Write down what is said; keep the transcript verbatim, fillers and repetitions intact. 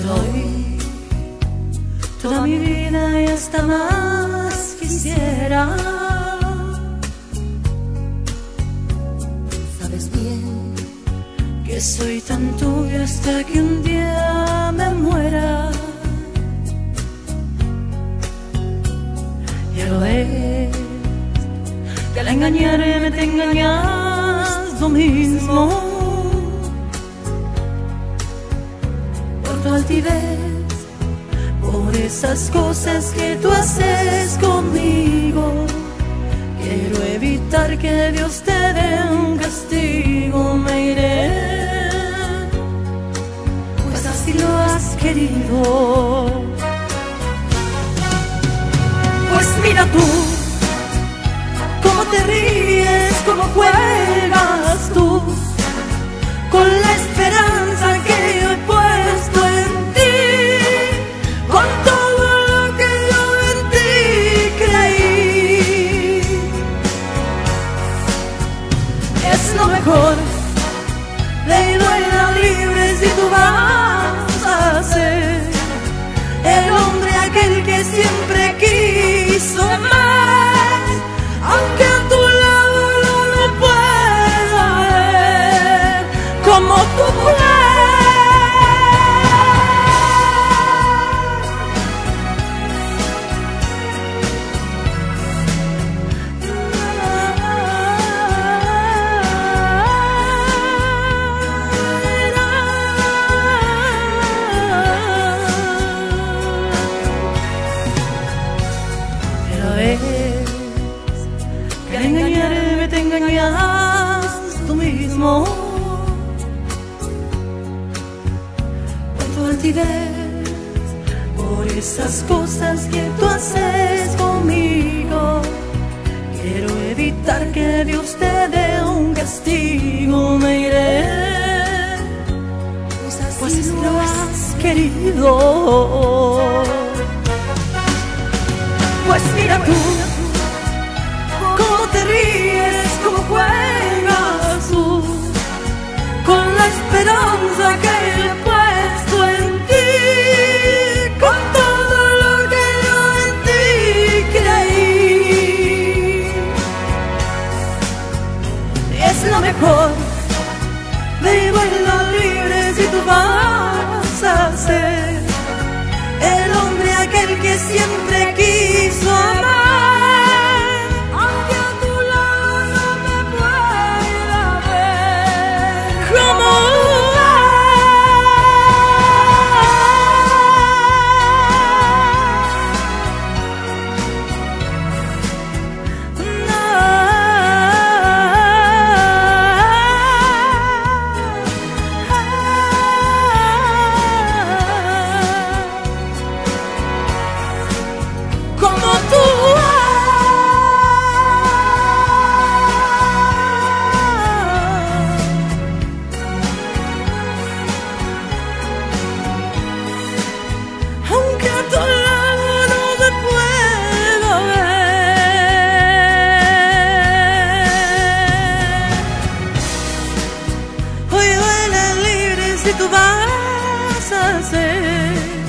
doy toda mi vida y hasta más quisiera. Sabes bien que soy tan tuya hasta que un día me muera. Ya lo ves, que al engañarme te engañas tú mismo. Por tu altivez, por esas cosas que tú haces conmigo, quiero evitar que Dios te dé un castigo. Me iré, pues así lo has querido. Pues mira tú, cómo te ríes, cómo juegas tú con la esperanza que yo he puesto en ti, con todo lo que yo en ti creí. Es lo mejor, ley, duela, libre, si tú vas a ser el hombre aquel que siempre quiso amar, aunque a tu lado no me pueda ver como tú puedes. Que al engañarme te engañas tú mismo. Por tu altivez, por esas cosas que tú haces conmigo, quiero evitar que Dios te dé un castigo. Me iré, pues así lo has querido. Pues mira tú, cómo te ríes, cómo juegas tú con la esperanza que he puesto en ti, con todo lo que yo en ti creí. Es lo mejor, vivo en la libre si tú vas a ser el hombre aquel que siempre quiso amar, aunque a tu lado no me pueda ver como como tú. Aunque a tu lado no me puedo ver, hoy duele libre si tú vas a ser